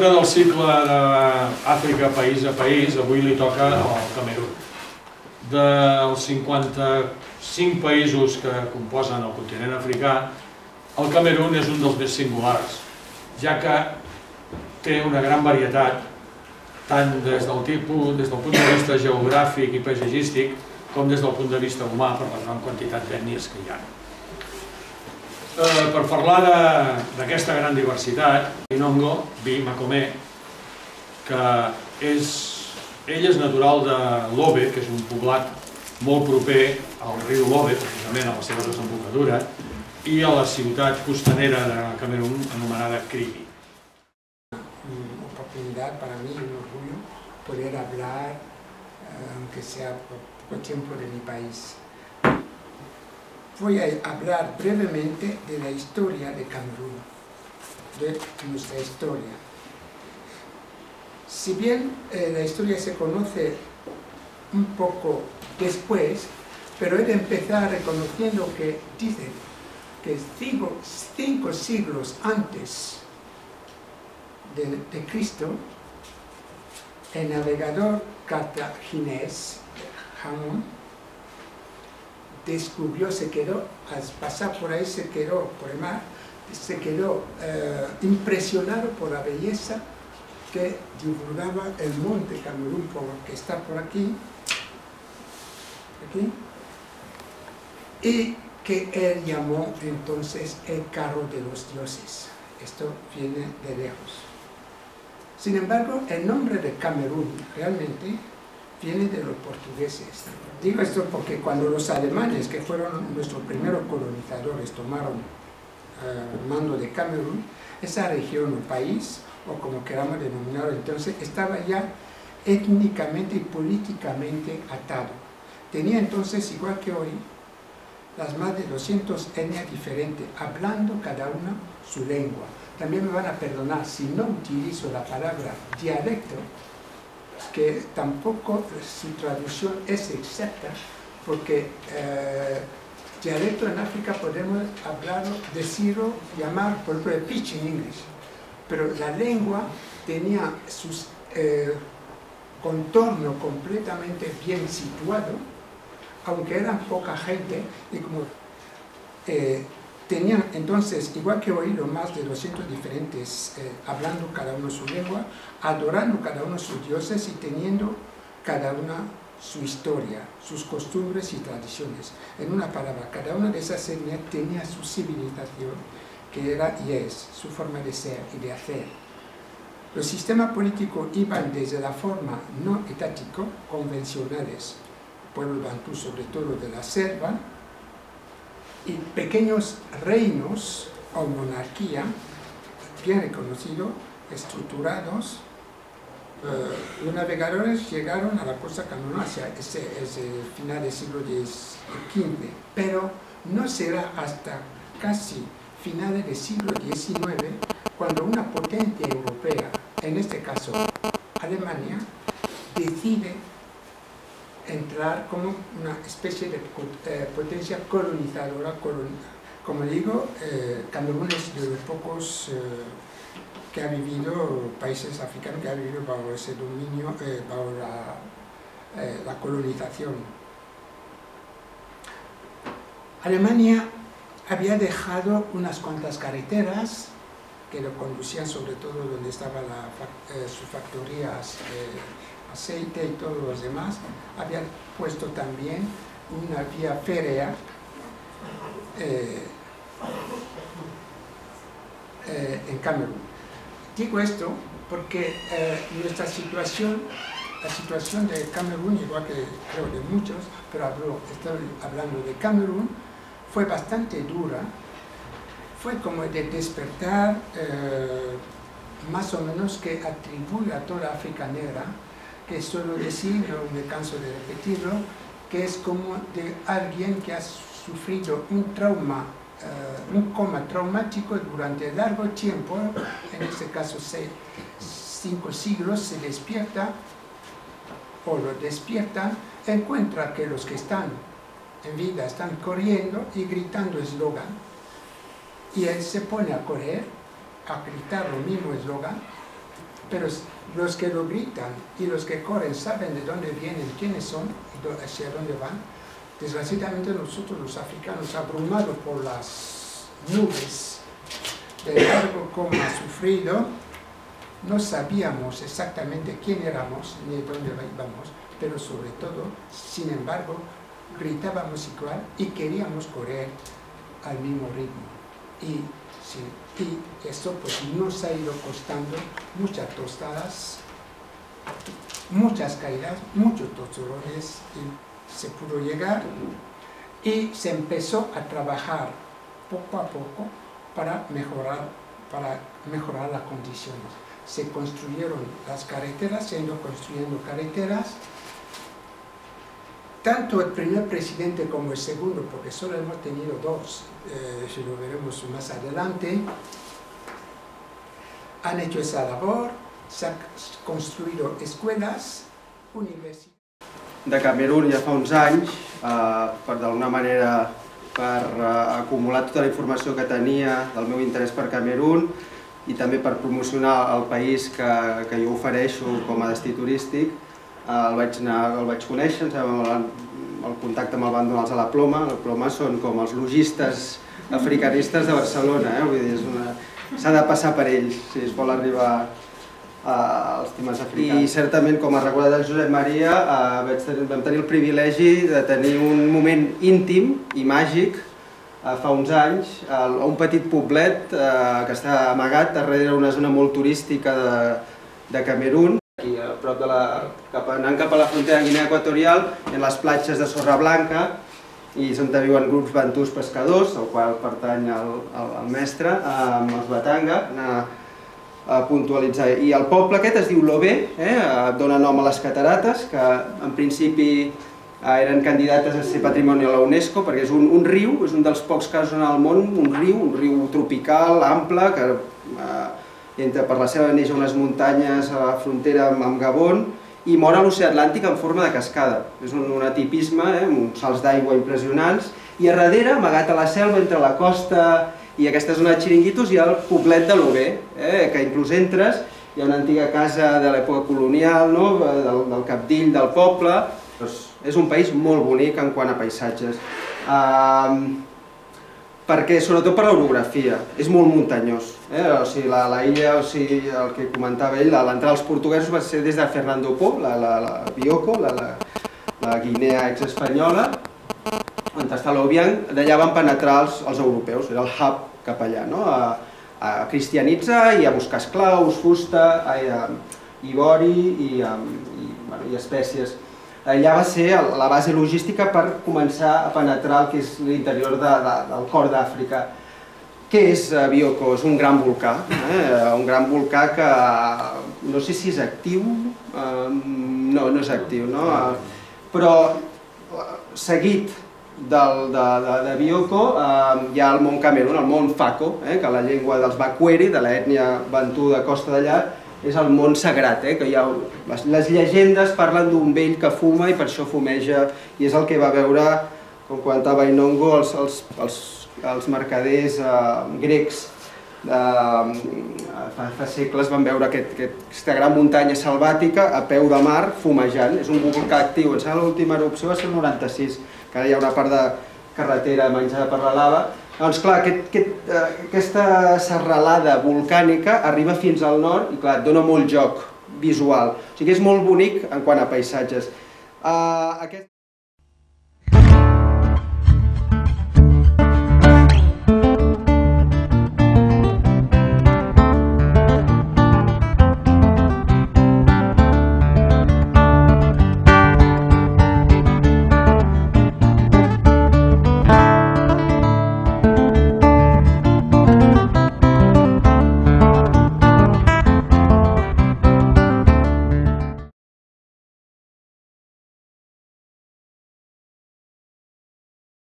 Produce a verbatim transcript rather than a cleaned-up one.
Dintre del cicle d'Àfrica país a país, avui li toca al Camerun. Dels cinquanta-cinc països que composen el continent africà, el Camerun és un dels més singulars, ja que té una gran varietat, tant des del, tipus, des del punt de vista geogràfic i paisatgístic, com des del punt de vista humà, per la gran quantitat d'ètnies que hi ha. Eh, per parlar d'aquesta gran diversitat, Inongo B. Makome, que és, ell és natural de Lobe, que és un poblat molt proper al riu Lobe, precisament a la seva desembocadura, i a la ciutat costanera de Camerún anomenada Kribi. Una oportunidad para mí, un orgullo, poder hablar, eh, aunque sea por poco tiempo, de mi país. Voy a hablar brevemente de la historia de Camerún, de nuestra historia. Si bien eh, la historia se conoce un poco después, pero he de empezar reconociendo que dicen que cinco, cinco siglos antes de, de Cristo, el navegador cartaginés, Jamón, descubrió, se quedó, al pasar por ahí se quedó, por el mar, se quedó eh, impresionado por la belleza que divulgaba el monte Camerún, que está por aquí, aquí, y que él llamó entonces el carro de los dioses. Esto viene de lejos. Sin embargo, el nombre de Camerún realmente viene de los portugueses. Digo esto porque cuando los alemanes, que fueron nuestros primeros colonizadores, tomaron uh, mando de Camerún, esa región o país, o como queramos denominarlo entonces, estaba ya étnicamente y políticamente atado. Tenía entonces, igual que hoy, las más de doscientas etnias diferentes, hablando cada una su lengua. También me van a perdonar si no utilizo la palabra dialecto, que tampoco su traducción es exacta, porque eh, dialecto en África podemos hablarlo, decirlo, llamar, por ejemplo, el pidgin English, pero la lengua tenía sus eh, contorno completamente bien situado, aunque eran poca gente, y como eh, tenían entonces, igual que hoy, los más de doscientos diferentes, eh, hablando cada uno su lengua, adorando cada uno sus dioses y teniendo cada una su historia, sus costumbres y tradiciones. En una palabra, cada una de esas etnias tenía su civilización, que era y es, su forma de ser y de hacer. Los sistemas políticos iban desde la forma no etático, convencionales, pueblo bantú, sobre todo de la selva, y pequeños reinos o monarquía, bien reconocidos, estructurados. Uh, los navegadores llegaron a la costa cameruna hacia ese, ese final del siglo quince, pero no será hasta casi finales del siglo diecinueve cuando una potencia europea, en este caso Alemania, decide entrar como una especie de eh, potencia colonizadora. Colon, como digo, eh, Camerún es de los pocos eh, que ha vivido, países africanos que ha vivido bajo ese dominio, eh, bajo la, eh, la colonización. Alemania había dejado unas cuantas carreteras que lo conducían sobre todo donde estaban eh, sus factorías, eh, aceite y todos los demás. Habían puesto también una vía férrea eh, eh, en Camerún. Digo esto porque eh, nuestra situación, la situación de Camerún, igual que creo de muchos, pero hablo, estoy hablando de Camerún, fue bastante dura. Fue como de despertar, eh, más o menos, que atribuye a toda África negra, que suelo decir, no me canso de repetirlo, que es como de alguien que ha sufrido un trauma, uh, un coma traumático durante largo tiempo, en este caso seis, cinco siglos, se despierta, o lo despiertan, encuentra que los que están en vida están corriendo y gritando eslogan, y él se pone a correr, a gritar lo mismo eslogan, pero los que lo gritan y los que corren saben de dónde vienen, quiénes son y hacia dónde van. Desgraciadamente nosotros los africanos, abrumados por las nubes del largo como ha sufrido, no sabíamos exactamente quién éramos ni dónde íbamos, pero sobre todo, sin embargo, gritábamos igual y queríamos correr al mismo ritmo. Y, sí, y esto pues nos ha ido costando muchas tostadas, muchas caídas, muchos torcelones, y se pudo llegar y se empezó a trabajar poco a poco para mejorar, para mejorar las condiciones. Se construyeron las carreteras, se han ido construyendo carreteras. Tanto el primer presidente como el segundo, porque solo hemos tenido dos, eh, si lo veremos más adelante, han hecho esa labor, se han construido escuelas, universidades. De Camerún ja fa uns anys, eh, per d'alguna manera per eh, acumular tota la informació que tenia del meu interès per Camerún i també per promocionar el país que, que jo ofereixo com a destí turístic, eh, el, vaig anar, el vaig conèixer, el, el contacte me'l van donar els a la Ploma. La Ploma són com els logistes africanistes de Barcelona, eh? Vull dir, és una... s'ha de passar per ells si es vol arribar als temes africans. I certament, com ha recordat el Josep Maria, eh, vam tenir el privilegi de tenir un moment íntim i màgic eh, fa uns anys a un petit poblet eh, que està amagat darrere una zona molt turística de, de Camerún. Aquí, a prop de la, cap, anant cap a la frontera de Guinea Equatorial, hi ha les platges de sorra blanca i és on viuen grups bantus pescadors, al qual pertany el, el, el mestre, amb els Batanga, a puntualitzar. I el poble aquest es diu Lobé, eh, dona nom a les catarates, que en principi eren candidates a ser patrimoni a la UNESCO, perquè és un, un riu, és un dels pocs casos en el món, un riu, un riu tropical, ample, que eh, entra per la seva neix a unes muntanyes a la frontera amb, amb Gabon, i mor a l'oceà Atlàntic en forma de cascada. És un, un atipisme, eh, uns salts d'aigua impressionants, i a darrere, amagat a la selva, entre la costa i aquesta zona de xiringuitos, hi ha el poblet de Lobé, eh, que inclús entres, hi ha una antiga casa de l'època colonial, no? del, del capdill del poble. Doncs és un país molt bonic en quant a paisatges, uh, perquè, sobretot per l'orografia, és molt muntanyós. Eh? O sigui, la, la illa, o sigui, el que comentava ell, l'entrada dels portuguesos va ser des de Fernando Po, la, la, la Bioko, la, la, la Guinea exespanyola, on està l'Obiang, d'allà van penetrar els, els europeus, era el hub cap allà, no? a, a cristianitzar i a buscar esclaus, fusta, a, a, ivori i, a, i, bueno, i espècies. Allà va ser la base logística per començar a penetrar el que és l'interior de, de, del cor d'Àfrica. Què és Bioko? És un gran volcà, eh? un gran volcà que no sé si és actiu, eh, no, no és actiu, no? Però seguit del, de, de, de Bioko eh, hi ha el mont Camerún, el mont Fako, eh, que la llengua dels Bakweri, de l'ètnia bantú de costa d'allà, és el mont sagrat, eh, que hi ha, les, les llegendes parlen d'un vell que fuma i per això fumeja, i és el que va veure, com comentava Inongo, els, els, els, els mercaders eh, grecs eh, fa, fa segles van veure aquest, aquesta gran muntanya selvàtica a peu de mar fumejant. És un volcà actiu, em sembla l'última erupció va ser el noranta-sis, que ara hi ha una part de carretera menjada per la lava. Doncs clar, aquest, aquest, aquesta serralada volcànica arriba fins al nord i clar, et dona molt joc visual. O sigui, és molt bonic en quant a paisatges. Uh, aquest...